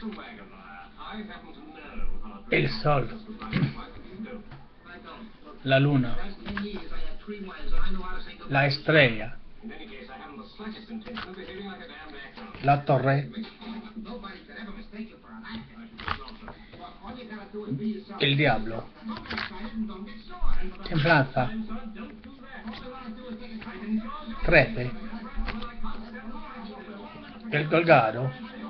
El sol, la luna, la estrella, la torre, el diablo, templanza, 13, el colgado,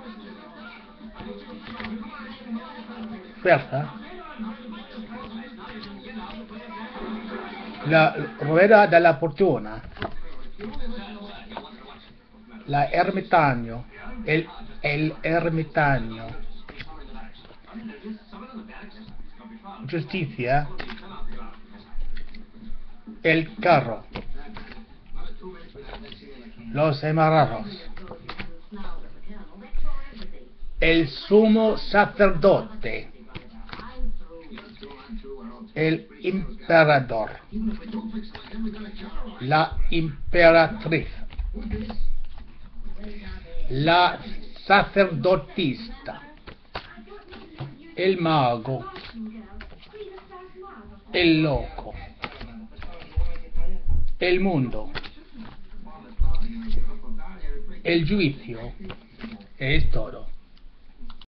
fuerza, la rueda de la fortuna, la ermitaño, el ermitaño, justicia, el carro, los emarrados, el sumo sacerdote, el emperador, la emperatriz, la sacerdotista, el mago, el loco, el mundo, el juicio. Es todo.